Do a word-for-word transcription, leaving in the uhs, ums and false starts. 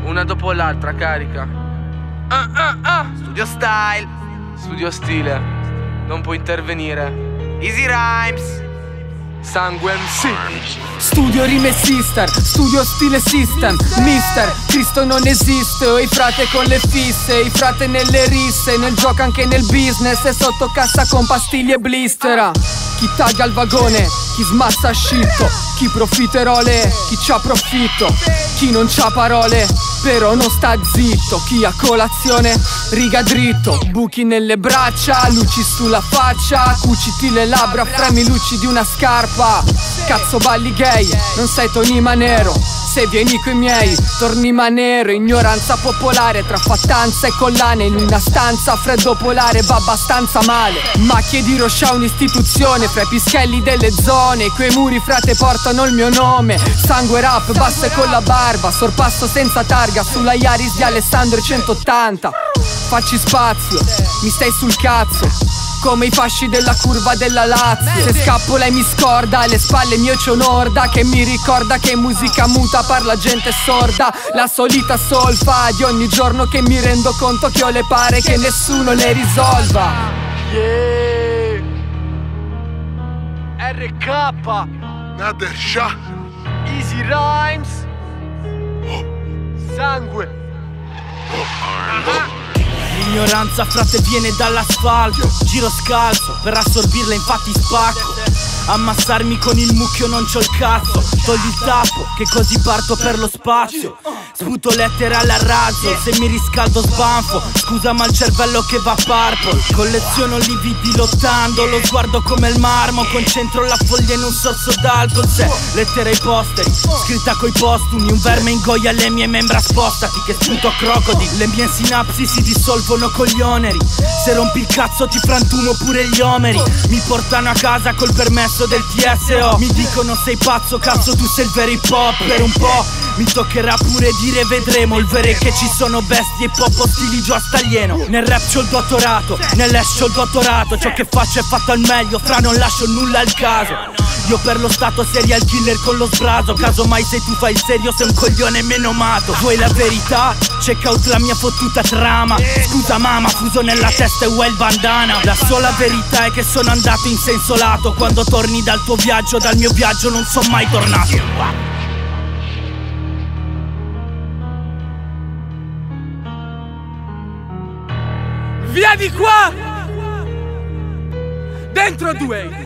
una dopo l'altra, carica. Ah, ah, ah. Studio Style, Studio Stile, non può intervenire. Easy Rhymes, Sangue M C. Studio rime sister, studio stile system. Mister, Cristo non esiste. O i frate con le fisse, i frate nelle risse. Nel gioco anche nel business e sotto cassa con pastiglie e blistera. Chi taglia il vagone, chi smassa scitto, chi profiterole, chi c'ha profitto, chi non c'ha parole, però non sta zitto. Chi a colazione riga dritto, buchi nelle braccia, luci sulla faccia, cuciti le labbra, fremi luci di una scarpa. Cazzo balli gay, non sei Tony Manero. Se vieni coi miei, torni manero. Ignoranza popolare tra fattanza e collane. In una stanza freddo polare va abbastanza male. Macchie di Roscia un'istituzione fra i pischelli delle zone. Quei muri frate portano il mio nome. Sangue rap, basse con la barba. Sorpasso senza targa sulla Yaris di Alessandro centottanta. Facci spazio, mi stai sul cazzo come i fasci della curva della Lazio. Se scappola e mi scorda, alle spalle mio c'è un'orda che mi ricorda che in musica muta parla gente sorda. La solita solfa di ogni giorno che mi rendo conto che ho le pare che nessuno le risolva. Yeah. R K Nader Shah, Easy Rhymes. Sangue. L'ignoranza frate viene dall'asfalto. Giro scalzo, per assorbirla infatti spacco. Ammassarmi con il mucchio non c'ho il cazzo. Togli il tappo, che così parto per lo spazio. Sputo lettere alla razzo, se mi riscaldo sbanfo. Scusa ma il cervello che va purple. Colleziono lividi lottando, lo sguardo come il marmo. Concentro la foglia in un sorso d'alcol. Se lettere ai posteri, scritta coi postumi. Un verme ingoia le mie membra, spostati che sputo crocodili. Le mie sinapsi si dissolvono con gli oneri. Se rompi il cazzo ti frantumo pure gli omeri. Mi portano a casa col permesso del T S O. Mi dicono sei pazzo, cazzo tu sei il vero hip hop. Per un po' mi toccherà pure dire vedremo. Il vero è che ci sono bestie e popo stili giù a Staglieno. Nel rap c'ho il dottorato, nell'ash c'ho il dottorato. Ciò che faccio è fatto al meglio, fra non lascio nulla al caso. Io per lo stato serial killer con lo sbraso. Casomai se tu fai il serio sei un coglione menomato. Vuoi la verità? Check out la mia fottuta trama. Scusa mamma, fuso nella testa e well bandana. La sola verità è che sono andato in senso lato. Quando torni dal tuo viaggio, dal mio viaggio non son mai tornato. Via di qua! Dentro due!